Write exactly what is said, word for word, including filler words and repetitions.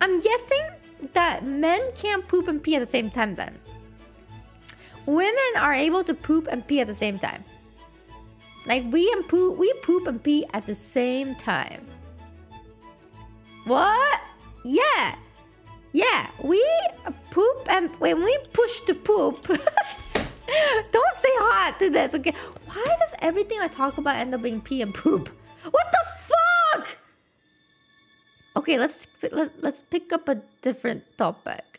I'm guessing that men can't poop and pee at the same time then. Women are able to poop and pee at the same time. Like we and poop, we poop and pee at the same time. What? Yeah. Yeah, we poop and when we push to poop. Don't say hot to this, okay? Why does everything I talk about end up being pee and poop? What the fuck? Okay, let's let's let's pick up a different topic.